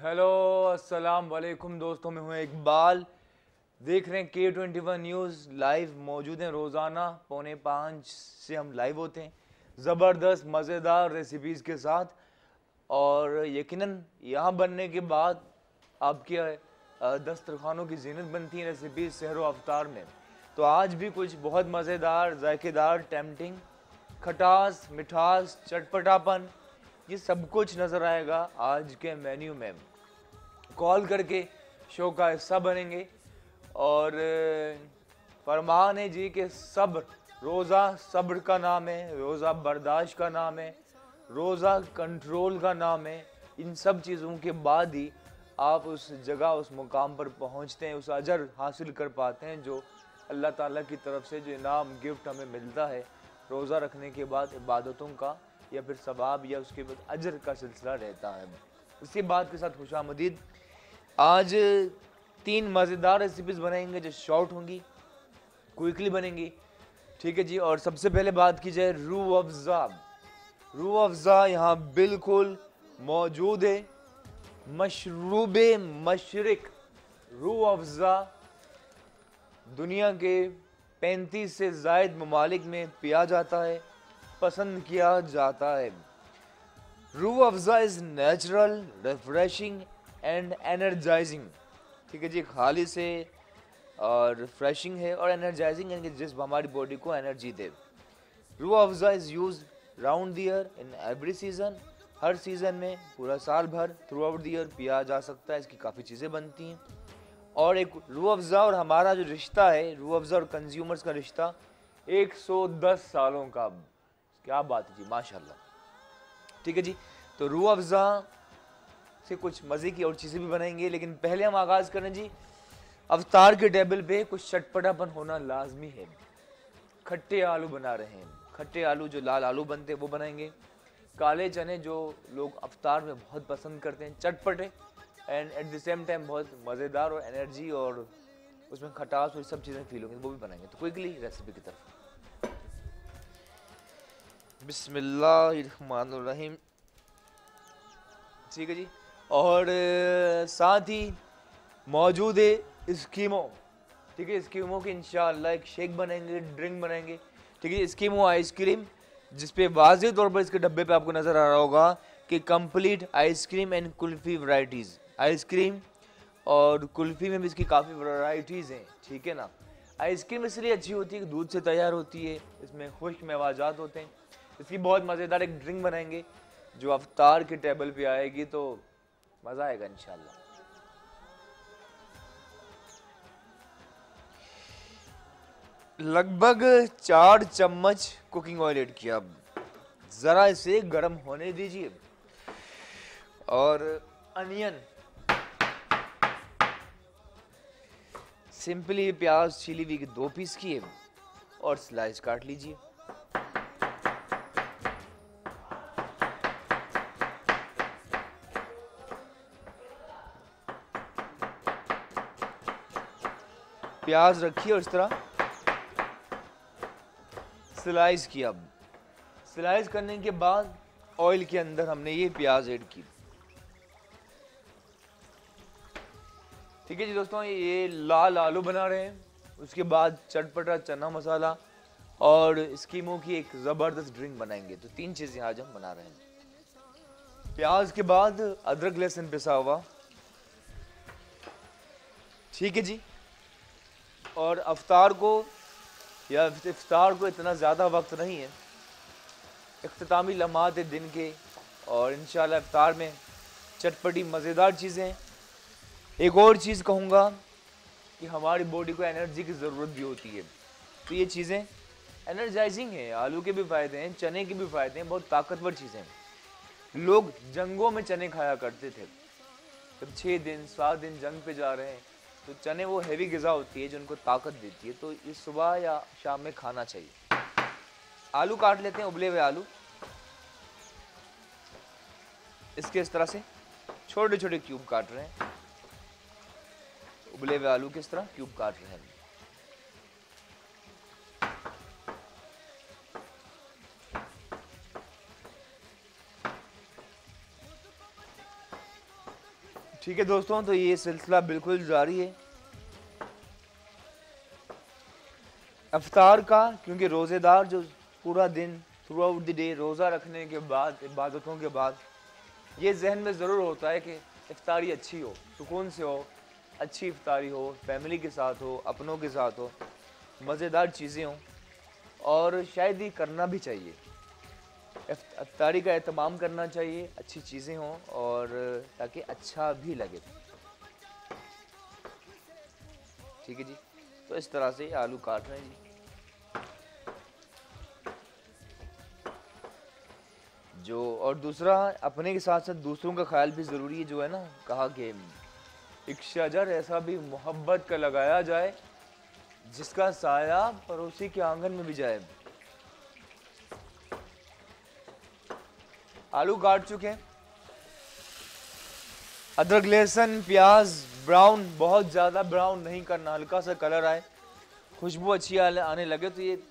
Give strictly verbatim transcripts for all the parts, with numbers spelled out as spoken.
Hello अस्सलाम वालेकुम दोस्तों, मैं हूं इकबाल। देख रहे हैं के ट्वेंटी वन न्यूज़ लाइव। मौजूद हैं रोज़ाना पौने पाँच से हम लाइव होते हैं ज़बरदस्त मज़ेदार रेसिपीज़ के साथ। और यकीनन यहाँ बनने के बाद आपके अ, दस्तरखानों की ज़ीनत बनती है रेसिपीज़ सहर व अफ्तार में। तो आज भी कुछ बहुत मज़ेदार, जायकेदार, टेम्पटिंग, खटास, मिठास, चटपटापन, ये सब कुछ नज़र आएगा आज के मेन्यू में। कॉल करके शो का हिस्सा बनेंगे और फरमान है जी कि सब्र, रोज़ा सब्र का नाम है, रोज़ा बर्दाश्त का नाम है, रोज़ा कंट्रोल का नाम है। इन सब चीज़ों के बाद ही आप उस जगह, उस मुकाम पर पहुंचते हैं, उस अजर हासिल कर पाते हैं जो अल्लाह ताला की तरफ से जो इनाम गिफ्ट हमें मिलता है रोज़ा रखने के बाद, इबादतों का या फिर सवाब या उसके बाद अजर का सिलसिला रहता है। इसी बात के साथ खुशामदीद। आज तीन मज़ेदार रेसिपीज़ बनाएंगे जो शॉर्ट होंगी, क्विकली बनेंगी, ठीक है जी। और सबसे पहले बात की जाए रूह अफ़ज़ा। रूह अफ़ज़ा यहाँ बिल्कुल मौजूद है। मशरूब मशरिक रूह अफ़ज़ा दुनिया के पैंतीस से ज़ायद ममालिक में पिया जाता है, पसंद किया जाता है। Rooh Afza is natural, refreshing and energising, ठीक है जी। खाली से और रिफ्रेशिंग है और एनर्जाइजिंग है कि जिस हमारी बॉडी को एनर्जी दे। Rooh Afza is use round the year in every season, हर सीज़न में पूरा साल भर थ्रू आउट द ईयर पिया जा सकता है। इसकी काफ़ी चीज़ें बनती हैं। और एक रूह अफ़ज़ा और हमारा जो रिश्ता है, रूह अफ़ज़ा और कंज्यूमर्स का रिश्ता एक सौ दस सालों का, क्या बात है जी, माशाल्लाह, ठीक है जी। तो रूह अफ़ज़ा से कुछ मज़े की और चीज़ें भी बनाएंगे, लेकिन पहले हम आगाज़ करें जी। अफ्तार के टेबल पे कुछ चटपटापन होना लाजमी है। खट्टे आलू बना रहे हैं, खट्टे आलू जो लाल आलू बनते हैं वो बनाएंगे। काले चने जो लोग अफ्तार में बहुत पसंद करते हैं, चटपटे and at the same time बहुत मज़ेदार और एनर्जी और उसमें खटास और सब चीज़ें फील होंगी, वो भी बनाएंगे। तो क्विकली रेसिपी की तरफ। बिस्मिल्लाहिर्रहमानिर्रहीम, ठीक है जी। और साथ ही मौजूद है स्कीमो, ठीक है। स्कीमो की इंशाअल्लाह एक शेक बनाएंगे, ड्रिंक बनाएंगे, ठीक है। स्कीमो आइसक्रीम, जिसपे वाज़ेह तौर पर इसके डब्बे पे आपको नज़र आ रहा होगा कि complete ice cream and kulfi varieties. Ice cream और कुल्फ़ी में भी इसकी काफ़ी वैरायटीज़ हैं, ठीक है ना। आइसक्रीम इसलिए अच्छी होती है कि दूध से तैयार होती है, इसमें खुश्क मेवाजात होते हैं। इसकी बहुत मज़ेदार एक ड्रिंक बनाएंगे जो अफ्तार के टेबल पे आएगी तो मज़ा आएगा इंशाल्लाह। लगभग चार चम्मच कुकिंग ऑयल ऐड किया। ज़रा इसे गर्म होने दीजिए। और अनियन, सिंपली प्याज छिली हुई के दो पीस किए और स्लाइस काट लीजिए। प्याज रखिए और इस तरह स्लाइस किया। स्लाइस करने के बाद ऑयल के अंदर हमने ये प्याज ऐड की, ठीक है जी दोस्तों। ये लाल आलू बना रहे हैं, उसके बाद चटपटा चना मसाला और स्कीमो की एक ज़बरदस्त ड्रिंक बनाएंगे। तो तीन चीज़ें आज हम बना रहे हैं। प्याज के बाद अदरक लहसुन पिसा हुआ, ठीक है जी। और अफ्तार को या इफ्तार को इतना ज़्यादा वक्त नहीं है, इख्तितामी लम्हात है दिन के, और इंशाल्लाह इफ्तार में चटपटी मज़ेदार चीज़ें। एक और चीज़ कहूँगा कि हमारी बॉडी को एनर्जी की ज़रूरत भी होती है, तो ये चीज़ें एनर्जाइजिंग हैं। आलू के भी फ़ायदे हैं, चने के भी फ़ायदे हैं, बहुत ताकतवर चीज़ें हैं। लोग जंगों में चने खाया करते थे, जब छः दिन सात दिन जंग पे जा रहे हैं तो चने वो हैवी ग़िज़ा होती है जो उनको ताकत देती है, तो ये सुबह या शाम में खाना चाहिए। आलू काट लेते हैं, उबले हुए आलू, इसके इस तरह से छोटे छोटे क्यूब काट रहे हैं। उबले हुए आलू किस तरह क्यूब काट रहे हैं। ठीक है दोस्तों, तो ये सिलसिला बिल्कुल जारी है अफ्तार का, क्योंकि रोज़ेदार जो पूरा दिन थ्रू आउट द डे रोज़ा रखने के बाद, इबादतों के बाद, ये जहन में ज़रूर होता है कि इफ्तारी अच्छी हो, सुकून से हो, अच्छी इफ्तारी हो, फैमिली के साथ हो, अपनों के साथ हो, मज़ेदार चीज़ें हों, और शायद ये करना भी चाहिए। इफ्तारी का एहतमाम करना चाहिए, अच्छी चीज़ें हों और ताकि अच्छा भी लगे। ठीक है जी, तो इस तरह से आलू काट रहे हैं जी। जो और दूसरा, अपने के साथ साथ दूसरों का ख्याल भी ज़रूरी है। जो है ना, कहा कि एक शजर ऐसा भी मोहब्बत का लगाया जाए जिसका साया पड़ोसी के आंगन में भी जाए। आलू काट चुके हैं, अदरक, लहसुन, प्याज ब्राउन, बहुत ज़्यादा ब्राउन नहीं करना, हल्का सा कलर आए, खुशबू अच्छी आने लगे। तो ये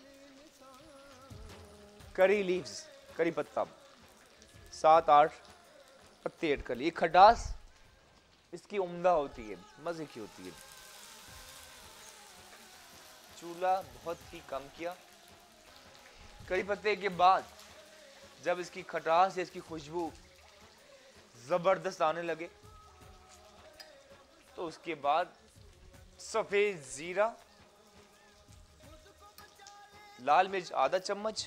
करी लीव्स, करी पत्ता, सात आठ पत्ते ऐड कर लिए। खटास इसकी उम्दा होती है, मज़े की होती है। चूल्हा बहुत ही कम किया। करी पत्ते के बाद जब इसकी खटास या इसकी खुशबू ज़बरदस्त आने लगे, तो उसके बाद सफ़ेद ज़ीरा, लाल मिर्च आधा चम्मच,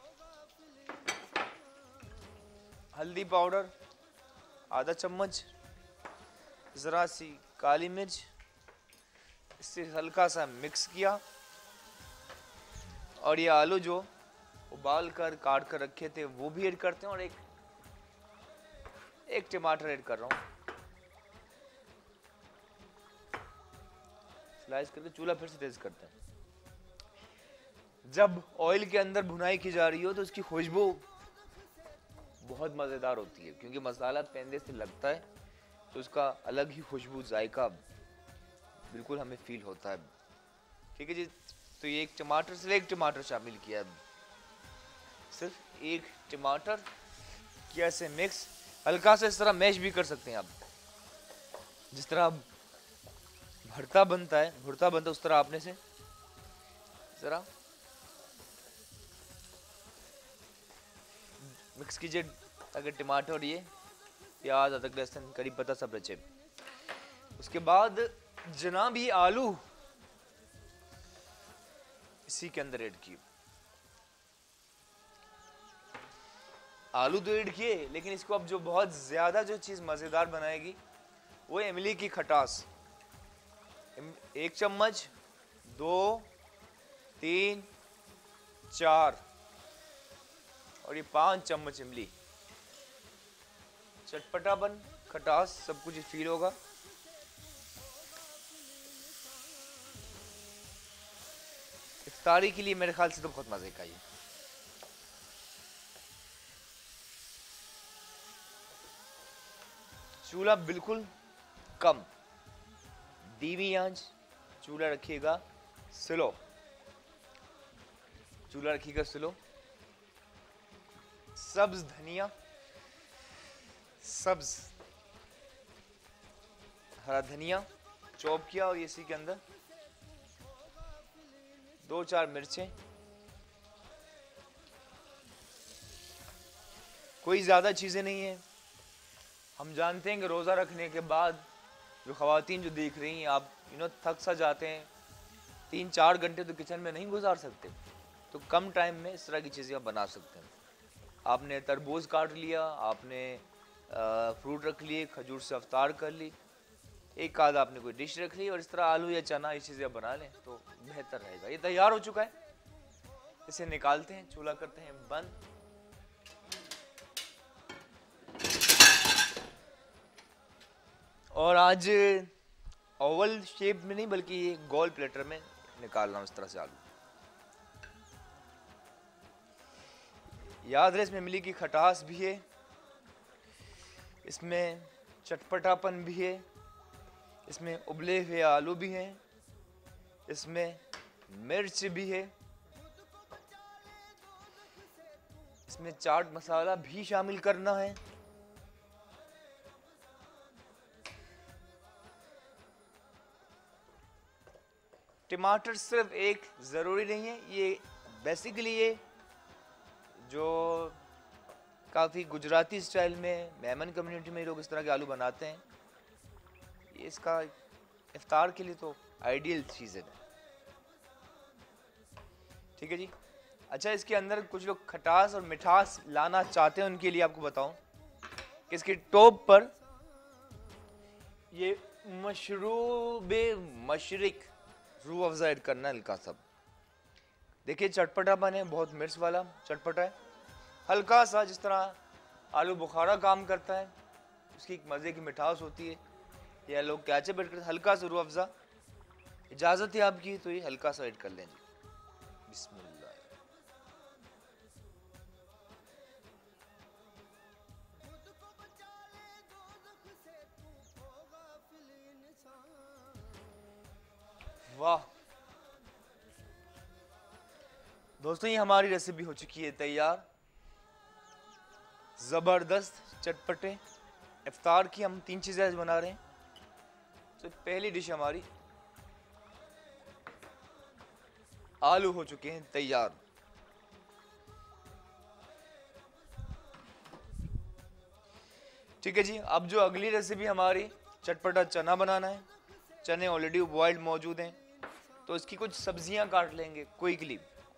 हल्दी पाउडर आधा चम्मच, ज़रा सी काली मिर्च, इससे हल्का सा मिक्स किया। और ये आलू जो उबाल कर काट कर रखे थे वो भी ऐड करते हैं, और एक एक टमाटर ऐड कर रहा हूँ, स्लाइस करके। चूल्हा फिर से तेज करते हैं। जब ऑयल के अंदर भुनाई की जा रही हो तो उसकी खुशबू बहुत मज़ेदार होती है, क्योंकि मसाला पेंदे से लगता है तो उसका अलग ही खुशबू, जायका बिल्कुल हमें फील होता है। ठीक है जी, तो ये एक टमाटर, सिर्फ एक टमाटर शामिल किया, सिर्फ एक टमाटर किया इसे मिक्स। हल्का से इस तरह मैश भी कर सकते हैं आप, जिस तरह भरता बनता है, भुरता बनता है, उस तरह आपने से जरा मिक्स कीजिए ताकि टमाटर और ये प्याज, अदरक, लहसुन, करी पत्ता सब रचे। उसके बाद जनाब ये आलू इसी के अंदर ऐड किए। आलू तो ऐड किए, लेकिन इसको अब जो बहुत ज्यादा जो चीज मजेदार बनाएगी वो इमली की खटास। एक चम्मच, दो, तीन, चार और ये पांच चम्मच इमली। चटपटापन, खटास सब कुछ फील होगा। इफ्तारी के लिए मेरे ख्याल से तो बहुत मजे का ये। चूल्हा बिल्कुल कम, धीमी आंच, चूल्हा रखिएगा स्लो, चूल्हा रखिएगा स्लो। सब्ज धनिया, सब्ज हरा धनिया चॉप किया, और इसी के अंदर दो चार मिर्चें, कोई ज्यादा चीजें नहीं है। हम जानते हैं कि रोजा रखने के बाद जो ख़वातीन जो देख रही हैं, आप यू नो थक सा जाते हैं, तीन चार घंटे तो किचन में नहीं गुजार सकते, तो कम टाइम में इस तरह की चीज़ें आप बना सकते हैं। आपने तरबूज काट लिया, आपने फ्रूट रख लिए, खजूर से अफ्तार कर ली, एक आध आपने कोई डिश रख ली, और इस तरह आलू या चना ये चीज़ें बना लें तो बेहतर रहेगा। ये तैयार हो चुका है, इसे निकालते हैं, चूल्हा करते हैं बंद। और आज ओवल शेप में नहीं बल्कि ये गोल प्लेटर में निकाल रहा हूँ इस तरह से आलू। याद रहे इसमें इमली की खटास भी है, इसमें चटपटापन भी है, इसमें उबले हुए आलू भी हैं, इसमें मिर्च भी है, इसमें चाट मसाला भी शामिल करना है। टमाटर सिर्फ एक ज़रूरी नहीं है, ये बेसिकली ये जो काफ़ी गुजराती स्टाइल में मेमन कम्युनिटी में लोग इस तरह के आलू बनाते हैं, ये इसका इफ्तार के लिए तो आइडियल चीज़ है। ठीक है जी। अच्छा, इसके अंदर कुछ लोग खटास और मिठास लाना चाहते हैं, उनके लिए आपको बताऊं कि इसके टॉप पर ये मशरूबे मशरिक रूह अफ़ज़ा ऐड करना है हल्का सा। देखिए चटपटापन है, बहुत मिर्च वाला चटपटा है, हल्का सा जिस तरह आलू बुखारा काम करता है, उसकी एक मज़े की मिठास होती है, या लोग कैचअप ऐड करते हैं, हल्का सा रूह अफ़ज़ा। इजाज़त है आपकी तो ये हल्का सा ऐड कर लें जी। बिस्मिल्लाह। वाह दोस्तों, ये हमारी रेसिपी हो चुकी है तैयार। ज़बरदस्त चटपटे इफ्तार की हम तीन चीज़ें आज बना रहे हैं। तो पहली डिश हमारी आलू हो चुके हैं तैयार। ठीक है जी। अब जो अगली रेसिपी हमारी चटपटा चना बनाना है। चने ऑलरेडी बॉइल्ड मौजूद हैं, तो इसकी कुछ सब्जियां काट लेंगे क्विकली।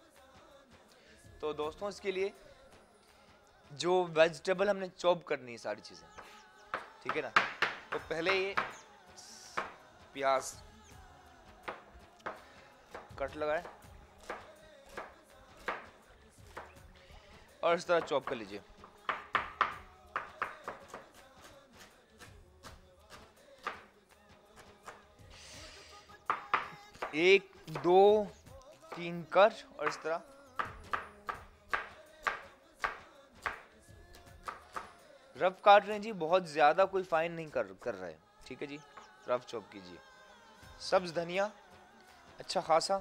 तो दोस्तों इसके लिए जो वेजिटेबल हमने चॉप करनी है सारी चीज़ें, ठीक है ना। तो पहले ये प्याज कट लगाए और इस तरह चॉप कर लीजिए। एक दो तीन कर और इस तरह रफ काट रहे हैं जी, बहुत ज्यादा कोई फाइन नहीं कर कर रहा है। ठीक है जी, रफ चॉप कीजिए। सब्ज धनिया अच्छा खासा,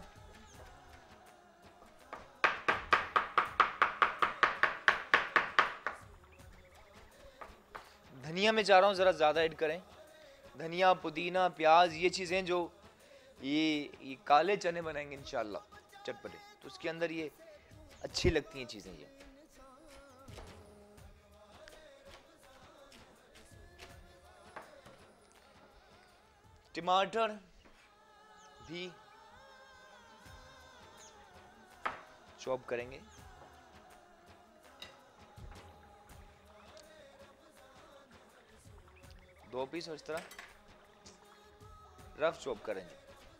धनिया में चाह रहा हूँ जरा ज्यादा ऐड करें। धनिया, पुदीना, प्याज, ये चीजें जो ये ये काले चने बनाएंगे इंशाल्लाह चटपटे, तो उसके अंदर ये अच्छी लगती हैं चीजें। ये टमाटर भी चॉप करेंगे। दो पीस और इस तरह रफ चॉप करेंगे।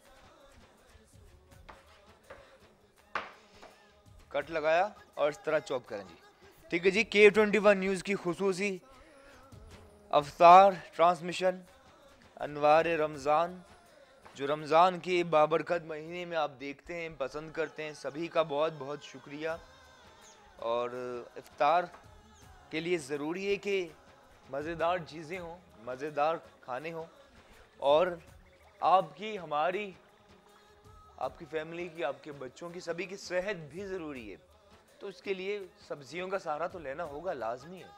कट लगाया और इस तरह चॉप करेंगे। ठीक है जी। के ट्वेंटी वन न्यूज़ की खुसूसी अफ्तार ट्रांसमिशन अनवार रमज़ान, जो रमज़ान के बाबरकत महीने में आप देखते हैं, पसंद करते हैं, सभी का बहुत बहुत शुक्रिया। और इफ्तार के लिए ज़रूरी है कि मज़ेदार चीज़ें हों, मज़ेदार खाने हों, और आपकी, हमारी, आपकी फैमिली की, आपके बच्चों की, सभी की सेहत भी ज़रूरी है। तो इसके लिए सब्जियों का सहारा तो लेना होगा, लाजमी है,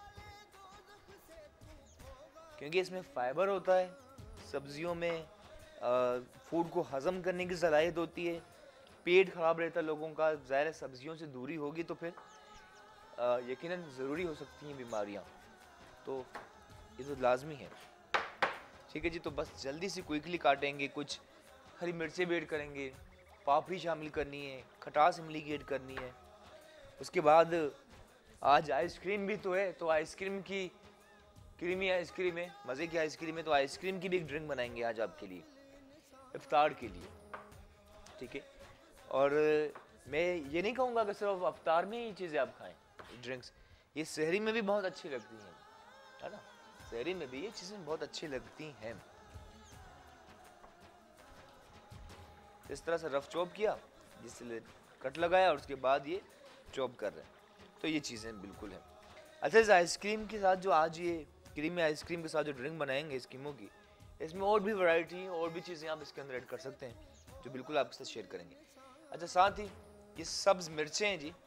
क्योंकि इसमें फाइबर होता है। सब्जियों में फूड को हज़म करने की सलाहियत होती है। पेट ख़राब रहता है लोगों का, ज़ाहिर है सब्जियों से दूरी होगी तो फिर यकीनन ज़रूरी हो सकती हैं बीमारियां, तो ये तो लाजमी है। ठीक है जी। तो बस जल्दी से क्विकली काटेंगे, कुछ हरी मिर्चें भी ऐड करेंगे, पापड़ी शामिल करनी है, खटास इमली की ऐड करनी है। उसके बाद आज आइसक्रीम भी तो है, तो आइसक्रीम की क्रीमी आइसक्रीम है, मज़े की आइसक्रीम है, तो आइसक्रीम की भी एक ड्रिंक बनाएंगे आज आपके लिए इफ्तार के लिए। ठीक है। और मैं ये नहीं कहूँगा कि सिर्फ इफ्तार में ही चीज़ें आप खाएं, ड्रिंक्स, ये सहरी में भी बहुत अच्छी लगती हैं, है ना। सहरी में भी ये चीज़ें बहुत अच्छी लगती हैं। इस तरह से रफ चॉप किया, जिससे कट लगाया और उसके बाद ये चॉप कर रहे हैं, तो ये चीज़ें बिल्कुल हैं। अच्छा, इस आइसक्रीम के साथ जो आज ये क्रीमी आइसक्रीम के साथ जो ड्रिंक बनाएंगे स्कीमो की, इसमें और भी वैरायटी और भी चीज़ें आप इसके अंदर ऐड कर सकते हैं, जो बिल्कुल आपके साथ शेयर करेंगे। अच्छा, साथ ही ये सब्ज़ मिर्चें हैं जी,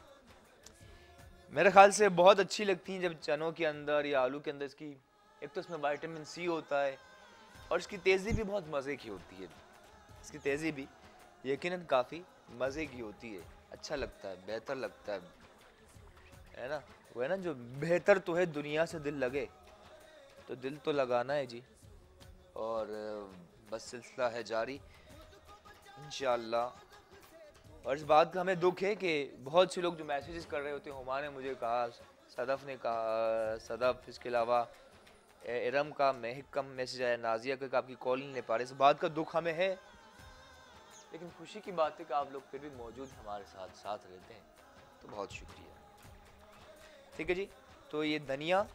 मेरे ख्याल से बहुत अच्छी लगती हैं जब चनों के अंदर या आलू के अंदर। इसकी एक तो इसमें विटामिन सी होता है और इसकी तेज़ी भी बहुत मज़े की होती है, इसकी तेज़ी भी यकीनन काफ़ी मज़े की होती है, अच्छा लगता है, बेहतर लगता है है ना। वो है ना, जो बेहतर तो है दुनिया से दिल लगे, तो दिल तो लगाना है जी। और अ, बस सिलसिला है जारी इंशाअल्लाह। और इस बात का हमें दुख है कि बहुत से लोग जो मैसेजेस कर रहे होते हैं, हुमा ने मुझे कहा, सदफ़ ने कहा, सदफ़, इसके अलावा ए- इरम का, महक का मैसेज आया, नाजिया का, आपकी कॉल नहीं ले पा रहे। इस बात का दुख हमें है, लेकिन खुशी की बात है कि आप लोग फिर भी मौजूद हमारे साथ साथ रहते हैं, तो बहुत शुक्रिया। ठीक है जी, तो ये धनिया,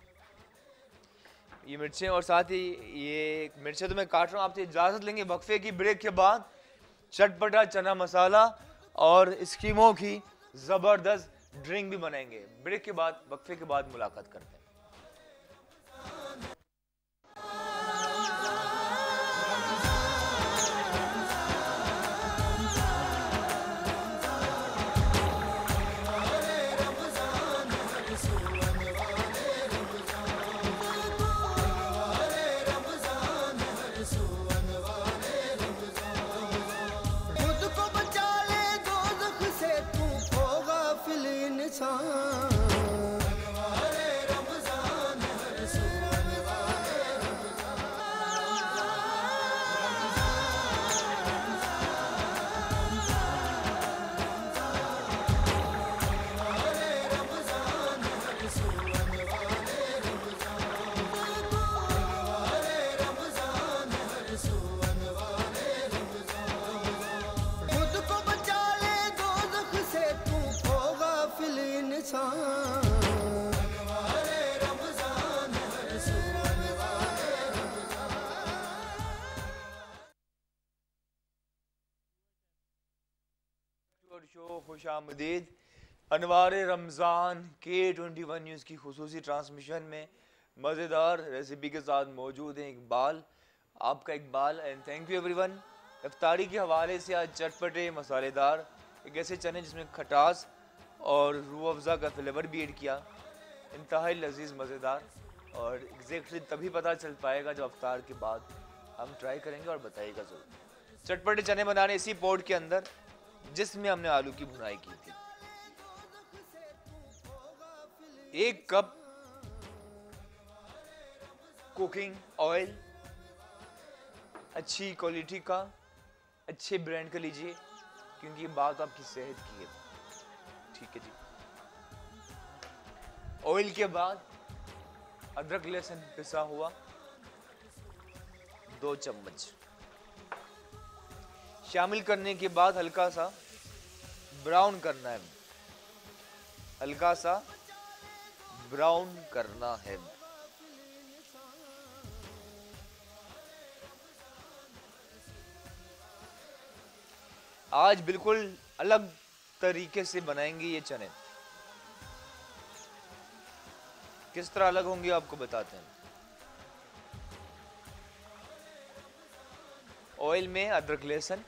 ये मिर्चें, और साथ ही ये मिर्चें तो मैं काट रहा हूँ। आपसे इजाज़त लेंगे वक्फे की, ब्रेक के बाद चटपटा चना मसाला और स्कीमों की ज़बरदस्त ड्रिंक भी बनाएंगे। ब्रेक के बाद, वक्फे के बाद मुलाकात करते हैं। खुद को बचा ले दोज़ख से, तू हो गाफिल इंसान। खुद को बचा ले दोज़ख से, तू हो गाफिल इंसान। और शो खुश आमदीद अनवार रमज़ान के ट्वेंटी वन न्यूज़ की खुसूसी ट्रांसमिशन में मज़ेदार रेसिपी के साथ मौजूद हैं इकबाल, आपका Iqbal, and thank you everyone. इफ्तारी के हवाले से आज चटपटे मसालेदार एक ऐसे चने जिसमें खटास और रूह अफ़ज़ा का फ्लेवर भी ऐड किया, इंतहाई लजीज मज़ेदार। और एग्जैक्टली तभी पता चल पाएगा जब अफ्तार के बाद हम ट्राई करेंगे और बताइएगा ज़रूर। चटपटे चने बनाने इसी पॉट के अंदर जिसमें हमने आलू की भुनाई की थी। एक कप कुकिंग ऑयल, अच्छी क्वालिटी का, अच्छे ब्रांड का लीजिए, क्योंकि ये बात आपकी सेहत की है। ठीक है जी। ऑयल के बाद अदरक लहसुन पिसा हुआ दो चम्मच शामिल करने के बाद हल्का सा ब्राउन करना है, हल्का सा ब्राउन करना है। आज बिल्कुल अलग तरीके से बनाएंगे ये चने। किस तरह अलग होंगे आपको बताते हैं। ऑयल में अदरक लहसुन,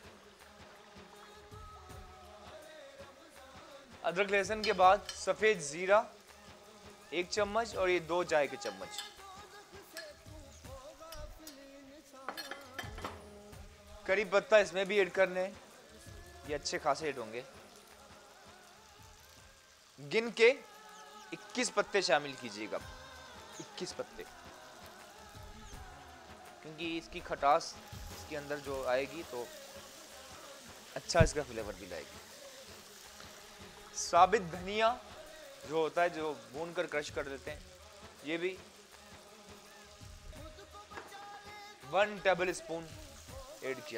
अदरक लहसुन के बाद सफेद जीरा एक चम्मच, और ये दो चाय के चम्मच। करी पत्ता इसमें भी ऐड करने हैं, ये अच्छे खासे ऐड होंगे। गिन के इक्कीस पत्ते शामिल कीजिएगा, इक्कीस पत्ते, क्योंकि इसकी खटास इसके अंदर जो आएगी तो अच्छा इसका फ्लेवर भी लाएगी। साबित धनिया जो होता है, जो भून कर क्रश कर देते हैं, ये भी वन टेबल स्पून ऐड किया।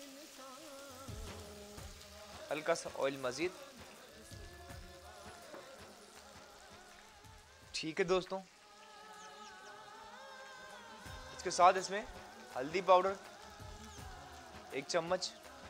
हल्का सा ऑयल मजीद। ठीक है दोस्तों, इसके साथ इसमें हल्दी पाउडर एक चम्मच,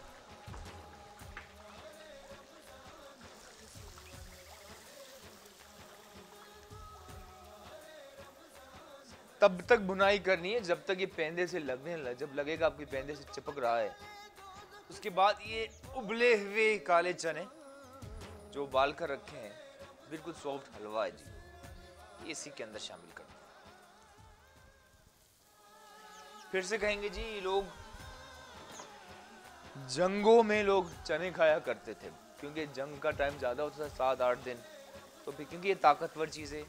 तब तक भुनाई करनी है जब तक ये पेंदे से लगने लग, जब लगेगा आपके पेंदे से चिपक रहा है। उसके बाद ये उबले हुए काले चने जो उबाल कर रखे हैं, बिल्कुल सॉफ्ट हलवा है जी, ये इसी के अंदर शामिल कर। फिर से कहेंगे जी, लोग जंगों में लोग चने खाया करते थे क्योंकि जंग का टाइम ज़्यादा होता था, सात आठ दिन, तो फिर क्योंकि ये ताकतवर चीज़ है।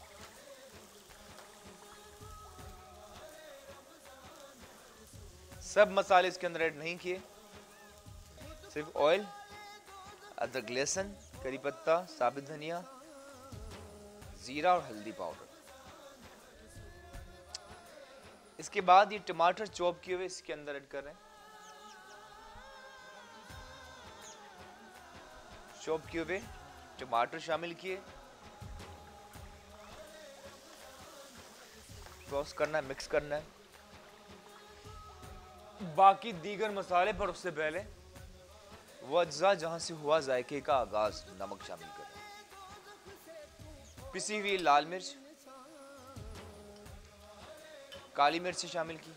सब मसाले इसके अंदर ऐड नहीं किए, सिर्फ ऑयल, अदरक, लहसुन, करी पत्ता, साबित धनिया, जीरा और हल्दी पाउडर। इसके बाद ये टमाटर चॉप किए हुए इसके अंदर ऐड कर रहे हैं। चॉप किए हुए टमाटर शामिल किए, टॉस करना है, मिक्स करना है। बाकी दीगर मसाले पर उससे पहले वो अज्जा जहां से हुआ जायके का आगाज, नमक शामिल करें, पिसी हुई लाल मिर्च, काली मिर्च शामिल की,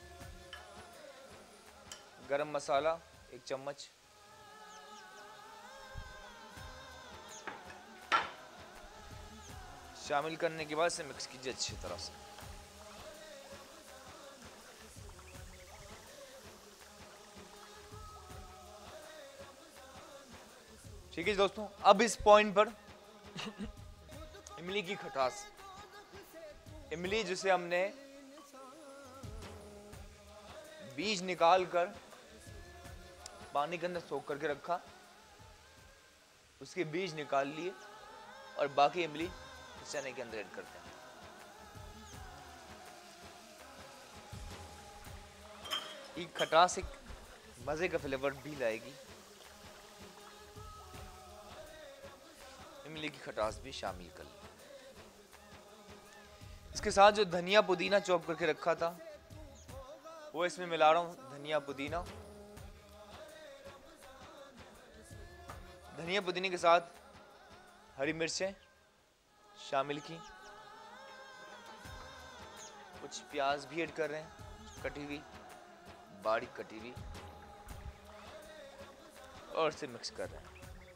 गरम मसाला एक चम्मच, शामिल करने के बाद इसे मिक्स कीजिए अच्छी तरह से। ठीक है दोस्तों, अब इस पॉइंट पर इमली की खटास, इमली जिसे हमने बीज निकाल कर पानी के अंदर सोख करके रखा, उसके बीज निकाल लिए और बाकी इमली चने के अंदर ऐड करते हैं। ये खटास एक मजे का फ्लेवर भी लाएगी, इमली की खटास भी शामिल कर लें। इसके साथ जो धनिया पुदीना चॉप करके रखा था वो इसमें मिला रहा हूं। धनिया पुदीना, धनिया पुदीने के साथ हरी मिर्चें शामिल की, कुछ प्याज भी ऐड कर रहे हैं, कटी हुई, बारीक कटी हुई, और इसे मिक्स कर रहे हैं।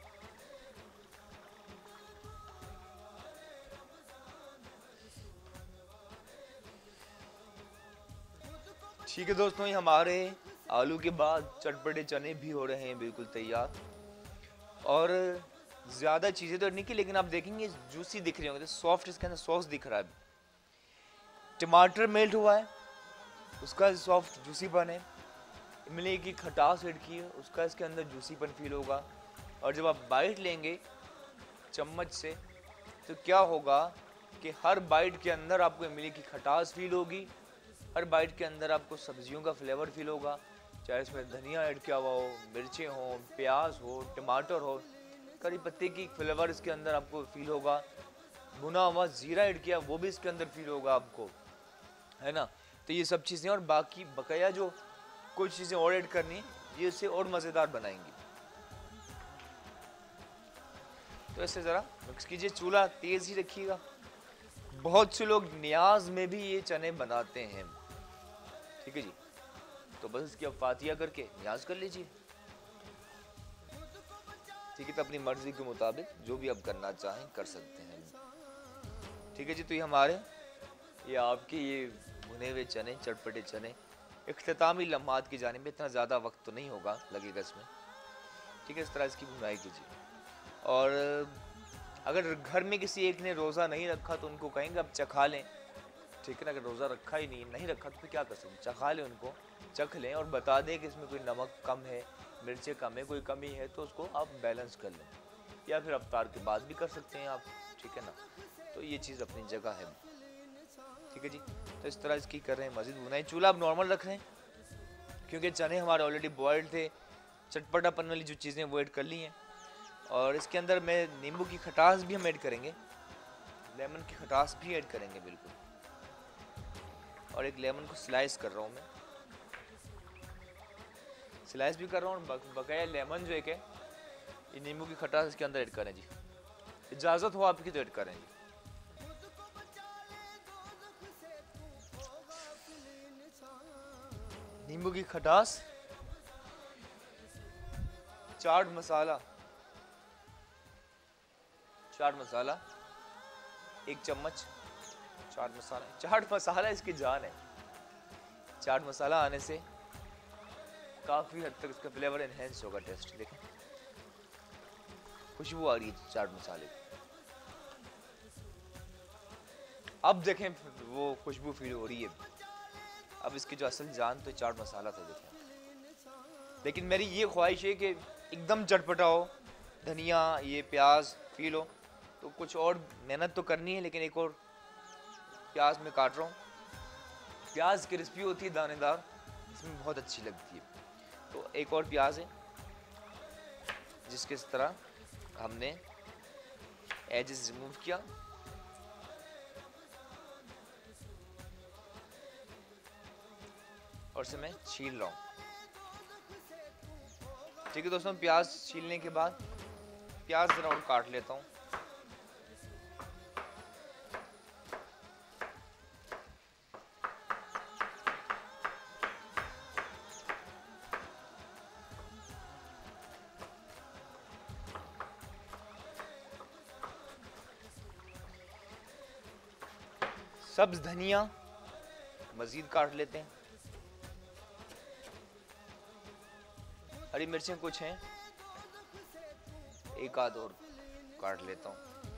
ठीक है दोस्तों, ये हमारे आलू के बाद चटपटे चने भी हो रहे हैं बिल्कुल तैयार। और ज़्यादा चीज़ें तो नहीं की, लेकिन आप देखेंगे जूसी दिख रही होंगे, सॉफ्ट इसके अंदर सॉस दिख रहा है। टमाटर मेल्ट हुआ है, उसका सॉफ्ट जूसीपन है। इमली की खटास ऐड की है, उसका इसके अंदर जूसीपन फील होगा। और जब आप बाइट लेंगे चम्मच से तो क्या होगा कि हर बाइट के अंदर आपको इमली की खटास फील होगी, हर बाइट के अंदर आपको सब्जियों का फ्लेवर फील होगा, चाहे इसमें धनिया ऐड किया हुआ हो, मिर्चें हो, प्याज हो, टमाटर हो, करी पत्ते की फ्लेवर इसके अंदर आपको फील होगा, भुना हुआ जीरा ऐड किया वो भी इसके अंदर फील होगा आपको, है ना। तो ये सब चीज़ें और बाकी बकाया जो कुछ चीज़ें और ऐड करनी, ये इसे और मज़ेदार बनाएंगी। तो ऐसे ज़रा मिक्स कीजिए, चूल्हा तेज़ ही रखिएगा। बहुत से लोग न्याज में भी ये चने बनाते हैं, ठीक है जी। तो बस इसकी अब फातिया करके न्याज कर लीजिए, ठीक है। तो अपनी मर्जी के मुताबिक जो भी आप करना चाहें कर सकते हैं, ठीक है जी। तो ये हमारे ये आपके ये भुने हुए चने, चटपटे चने इख्तितामी लम्हात की जानिब में, इतना ज़्यादा वक्त तो नहीं होगा लगेगा इसमें, ठीक है। इस तरह इसकी भुनाई कीजिए। और अगर घर में किसी एक ने रोज़ा नहीं रखा तो उनको कहेंगे अब चखा लें, ठीक है ना। अगर रोज़ा रखा ही नहीं नहीं रखा तो फिर क्या कर सकते हैं, चखा लें, उनको चख लें और बता दें कि इसमें कोई नमक कम है, मिर्चें कम है, कोई कमी है तो उसको आप बैलेंस कर लें, या फिर अफ्तार के बाद भी कर सकते हैं आप, ठीक है ना। तो ये चीज़ अपनी जगह है, ठीक है जी। तो इस तरह इसकी कर रहे हैं मज़ीद भुनाई। चूल्हा आप नॉर्मल रख रहे हैं क्योंकि चने हमारे ऑलरेडी बॉयल्ड थे, चटपटापन वाली जो चीज़ें वो ऐड कर ली हैं। और इसके अंदर मैं नींबू की खटास भी हम ऐड करेंगे, लेमन की खटास भी ऐड करेंगे बिल्कुल। और एक लेमन को स्लाइस कर रहा हूँ मैं, स्लाइस भी कर रहा हूँ। बक, बकाया लेमन जो एक है, ये नींबू की खटास इसके अंदर ऐड करें जी, इजाज़त हो आपकी तो ऐड करें जी। नींबू की खटास, चाट मसाला, चाट मसाला एक चम्मच, चाट मसाला चाट मसाला इसकी जान है। चाट मसाला आने से काफ़ी हद तक इसका फ्लेवर एनहेंस होगा। टेस्ट देखें, खुशबू आ रही है चाट मसाले की। अब देखें वो खुशबू फील हो रही है। अब इसकी जो असल जान तो चाट मसाला था देखें। लेकिन मेरी ये ख्वाहिश है कि एकदम चटपटा हो, धनिया ये प्याज फील हो। तो कुछ और मेहनत तो करनी है, लेकिन एक और प्याज में काट रहा हूँ। प्याज क्रिस्पी होती है, दानेदार, इसमें बहुत अच्छी लगती है। तो एक और प्याज है जिसके इस तरह हमने एजेस रिमूव किया। और इसे मैं छील रहा हूँ। ठीक है दोस्तों, प्याज छीलने के बाद प्याज जरा और काट लेता हूँ। सब्ज धनिया मजीद काट लेते हैं। हरी मिर्चें कुछ हैं, एक आध और काट लेता हूँ,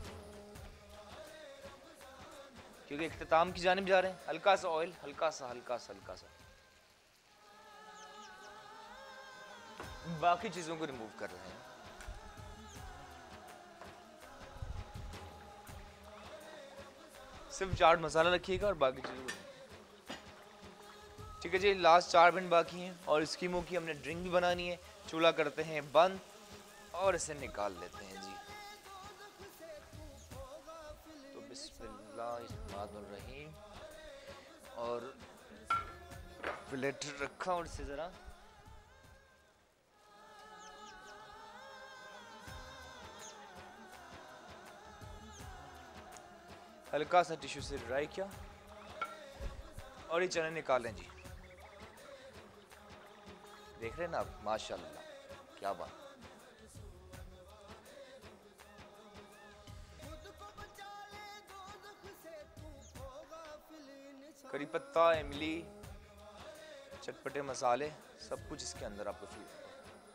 क्योंकि इख्तिताम की जानिब जा रहे हैं। हल्का सा ऑयल, हल्का सा हल्का सा हल्का सा बाकी चीजों को रिमूव कर रहे हैं। सिर्फ चाट मसाला रखिएगा और बाकी चीजों को। ठीक है जी, लास्ट चार मिनट बाकी हैं और इसकी मुंह की हमने ड्रिंक भी बनानी है। चूल्हा करते हैं बंद और इसे निकाल लेते हैं जी। तो बिस्मिल्लाहिर्रहमानिर्रहीम, और प्लेट रखा और इसे जरा हल्का सा टिश्यू से ड्राई किया और ये चने निकालें जी। देख रहे हैं ना आप, माशाल्लाह क्या बात। करी पत्ता, इमली, चटपटे मसाले, सब कुछ इसके अंदर आपको फील होगा।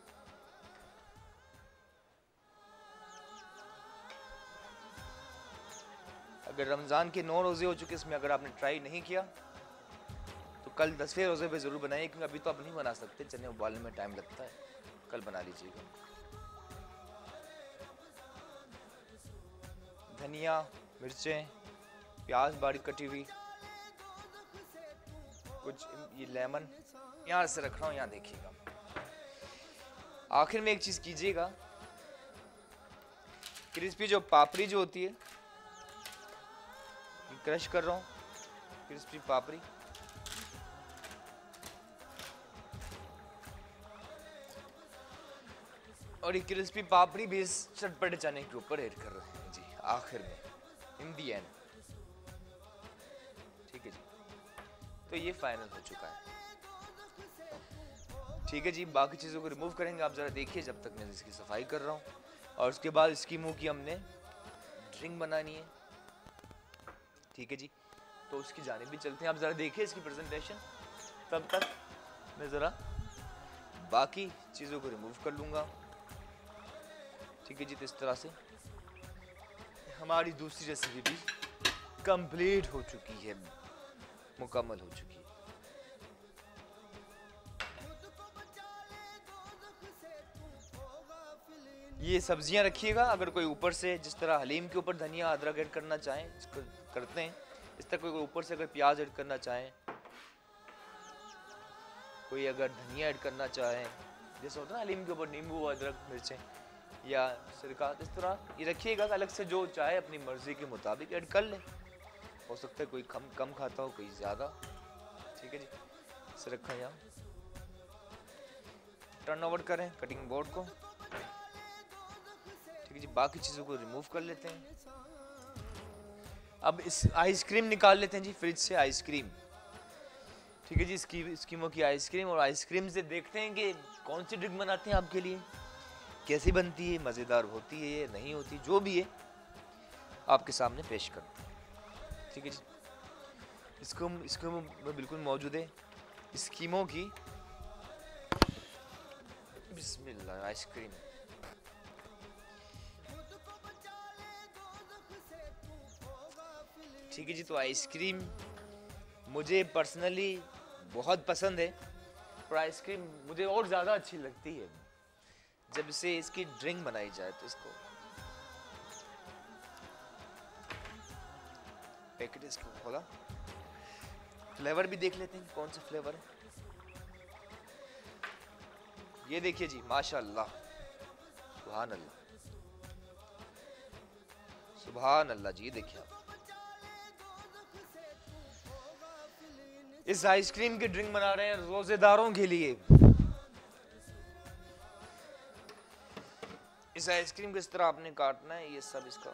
अगर रमज़ान के नौ रोज़े हो चुके, इसमें अगर आपने ट्राई नहीं किया तो कल दसवें रोज़े पे ज़रूर बनाइए, क्योंकि अभी तो आप नहीं बना सकते, चने उबालने में टाइम लगता है। कल बना लीजिएगा। धनिया, मिर्चें, प्याज बारीक कटी हुई, कुछ ये लेमन यहाँ से रख रहा हूँ, यहाँ देखिएगा। आखिर में एक चीज़ कीजिएगा, क्रिस्पी जो पापड़ी जो होती है, क्रश कर रहा हूँ क्रिस्पी पापड़ी। और ये क्रिस्पी पापड़ी भी इस चटपटे चने के ऊपर ऐड कर रहे हैं जी, आखिर में, इन दी एंड। ठीक है जी, तो ये फाइनल हो चुका है। ठीक है जी, बाकी चीज़ों को रिमूव करेंगे, आप ज़रा देखिए जब तक मैं इसकी सफाई कर रहा हूँ। और उसके बाद इसकी मुंह की हमने ड्रिंक बनानी है। ठीक है जी, तो उसकी जानिब भी चलते हैं। आप ज़रा देखिए इसकी प्रेजेंटेशन, तब तक मैं ज़रा बाकी चीज़ों को रिमूव कर लूँगा। ठीक है जी, तो इस तरह से हमारी दूसरी रेसिपी भी कंप्लीट हो चुकी है, मुकम्मल हो चुकी है। ये सब्जियां रखिएगा, अगर कोई ऊपर से जिस तरह हलीम के ऊपर धनिया अदरक ऐड करना चाहें, करते हैं, इस तरह कोई ऊपर से अगर प्याज ऐड करना चाहें, कोई अगर धनिया ऐड करना चाहें, जैसे होता है ना हलीम के ऊपर नींबू अदरक मिर्चें या सिरका, इस तरह ये रखिएगा। अलग से जो चाहे अपनी मर्जी के मुताबिक ऐड कर ले। हो सकता है कोई कम कम खाता हो, कोई ज़्यादा। ठीक है जी, इसे रखा यहाँ, टर्न ओवर करें कटिंग बोर्ड को। ठीक है जी, बाकी चीज़ों को रिमूव कर लेते हैं। अब इस आइसक्रीम निकाल लेते हैं जी फ्रिज से, आइसक्रीम। ठीक है जी, इसकी स्कीमों की आइसक्रीम, और आइसक्रीम से देखते हैं कि कौन सी ड्रिंक बनाते हैं आपके लिए, कैसी बनती है, मज़ेदार होती है या नहीं होती, जो भी है आपके सामने पेश करते हैं। ठीक है जी, इसको इसको बिल्कुल मौजूद है स्कीमों की बिस्मिल्लाह आइसक्रीम। ठीक है जी, तो आइसक्रीम मुझे पर्सनली बहुत पसंद है, और आइसक्रीम मुझे और ज़्यादा अच्छी लगती है जब से इसकी ड्रिंक बनाई जाए। तो इसको पैकेट इसको खोला, फ्लेवर भी देख लेते हैं कौन सा फ्लेवर है। ये देखिए जी, माशाल्लाह, सुभान अल्लाह, सुभान अल्लाह जी। ये देखिए आप, इस आइसक्रीम की ड्रिंक बना रहे हैं रोजेदारों के लिए। इस आइसक्रीम को इस तरह आपने काटना है, ये सब इसका,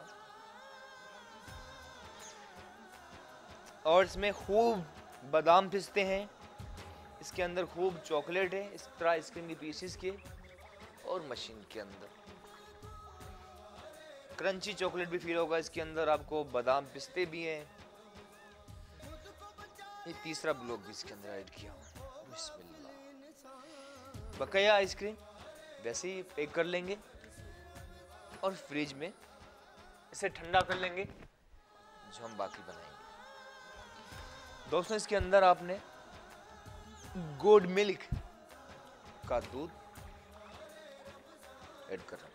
और इसमें खूब बादाम पिस्ते हैं, इसके अंदर खूब चॉकलेट है, इस तरह आइसक्रीम के पीसेस के, और मशीन के अंदर क्रंची चॉकलेट भी फील होगा इसके अंदर आपको, बादाम पिस्ते भी हैं। ये तीसरा ब्लॉक भी इसके अंदर ऐड किया हुआ। बिस्मिल्लाह। बकाया आइसक्रीम वैसे ही पैक कर लेंगे और फ्रिज में इसे ठंडा कर लेंगे, जो हम बाकी बनाएंगे। दोस्तों, इसके अंदर आपने गुड मिल्क का दूध ऐड करना।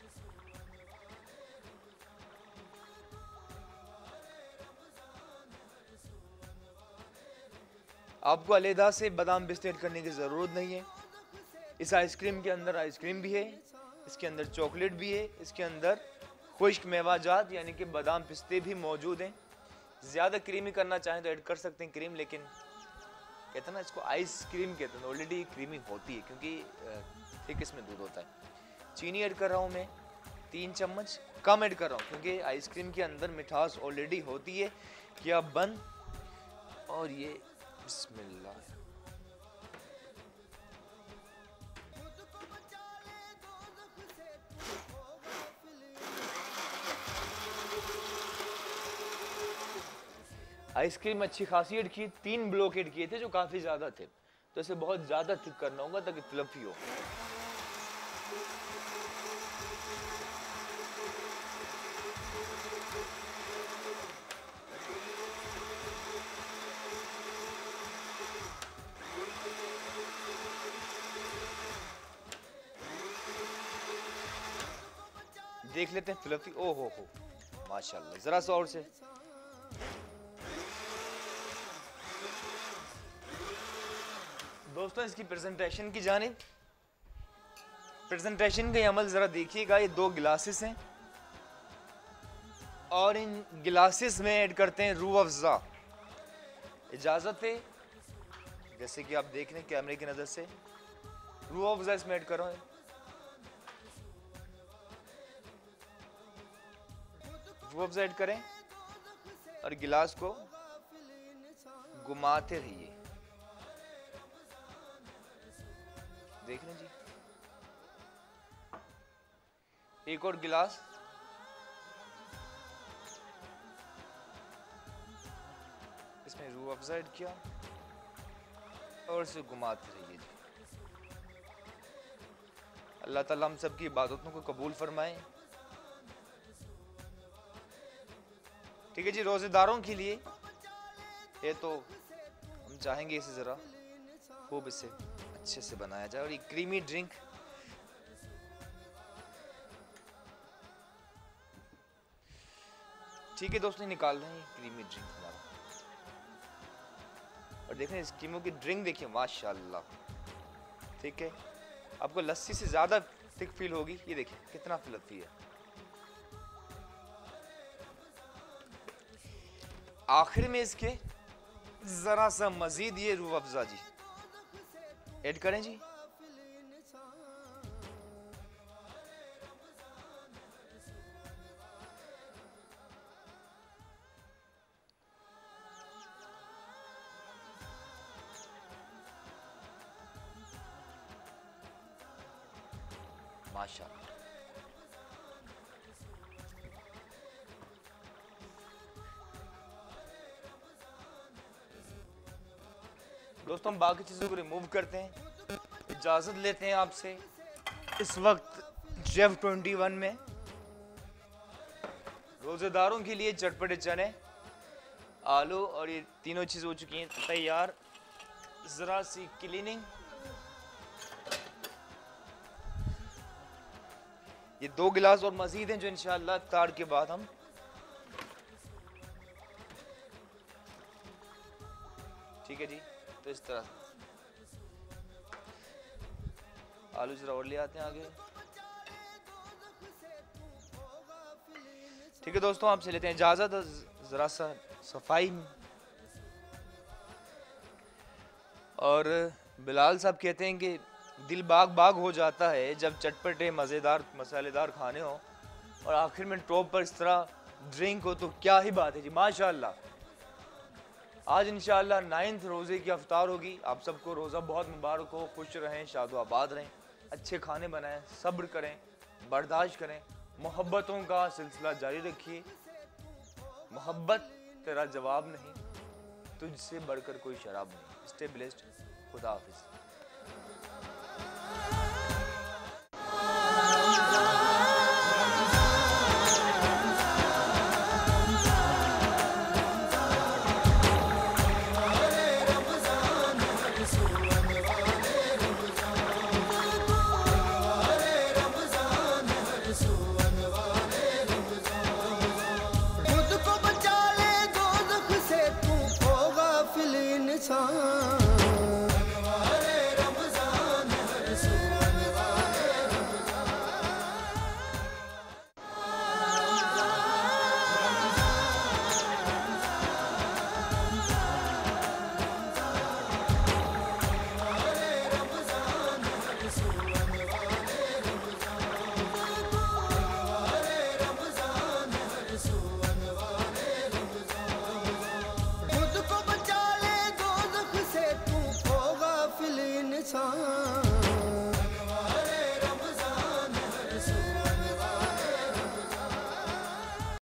आपको अलहदा से बादाम पिस्ते ऐड करने की ज़रूरत नहीं है। इस आइसक्रीम के अंदर आइसक्रीम भी है, इसके अंदर चॉकलेट भी है, इसके अंदर खुश्क मेवाजात यानी कि बादाम पिस्ते भी मौजूद हैं। ज़्यादा क्रीमी करना चाहें तो ऐड कर सकते हैं क्रीम, लेकिन कहते हैं ना इसको आइसक्रीम कहते हैं, ऑलरेडी क्रीमी होती है क्योंकि थिक इसमें दूध होता है। चीनी ऐड कर रहा हूँ मैं तीन चम्मच, कम ऐड कर रहा हूँ क्योंकि आइसक्रीम के अंदर मिठास ऑलरेडी होती है। किया बंद, और ये बिस्मिल्लाह। आइसक्रीम अच्छी खासी ऐड की, तीन ब्लॉक ऐड किए थे जो काफी ज्यादा थे, तो इसे बहुत ज्यादा थिक करना होगा ताकि फ्लफी हो। देख लेते हैं फ्लफी। ओ हो हो माशाल्लाह, जरा सा और से। दोस्तों, इसकी प्रेजेंटेशन की जानिब, प्रेजेंटेशन का अमल जरा देखिएगा। ये दो गिलासेस हैं और इन गिलासेस में ऐड करते हैं रूह अफ़ज़ा। इजाजत है, जैसे कि आप देख रहे हैं कैमरे की नजर से, रूह अफ़ज़ा इसमें ऐड कर रहा हूं। रूह अफ़ज़ा ऐड करें और गिलास को घुमाते रहिए। देख रहे हैं जी, एक और गिलास। इसमें रूह अफ़ज़ा ऐड किया और इसे घुमाते रहिए जी। अल्लाह ताला हम सब की इबादतों को कबूल फरमाए। ठीक है जी, रोजेदारों के लिए ये तो हम चाहेंगे इसे ज़रा खूब इसे अच्छे से बनाया जाए। और ये क्रीमी ड्रिंक ठीक है दोस्तों, निकाल रहे हैं क्रीमी ड्रिंक हमारा। और देखें इस कीमो की ड्रिंक देखिए माशाल्लाह, ठीक है। आपको लस्सी से ज़्यादा थिक फील होगी। ये देखिए कितना फ्लफी है। आखिर में इसके जरा सा मजीद ये रूह अफ़ज़ा जी ऐड करें जी। माशाअल्लाह, दोस्तों हम बाकी चीज़ों को रिमूव करते हैं, इजाज़त लेते हैं आपसे। इस वक्त जेफ ट्वेंटी वन में रोजेदारों के लिए चटपटे चने, आलू और ये तीनों चीज हो चुकी हैं तैयार। जरा सी क्लीनिंग। ये दो गिलास और मजीद हैं जो इंशाल्लाह इफ्तार के बाद हम ठीक है जी। तो इस तरह आलू जरा और ले आते हैं आगे। ठीक है दोस्तों, आपसे लेते हैं इजाजत। जरा सा सफाई। और बिलाल साहब कहते हैं कि दिल बाग बाग हो जाता है जब चटपटे मज़ेदार मसालेदार खाने हो और आखिर में टॉप पर इस तरह ड्रिंक हो, तो क्या ही बात है जी। माशाल्लाह आज इंशाल्लाह नाइन्थ रोज़े की अफ्तार होगी। आप सबको रोज़ा बहुत मुबारक हो, खुश रहें, शादो आबाद रहें, अच्छे खाने बनाएं, सब्र करें, बर्दाश्त करें, मोहब्बतों का सिलसिला जारी रखिए। मोहब्बत तेरा जवाब नहीं, तुझसे बढ़कर कोई शराब नहीं। Stay blessed. खुदा हाफिज़।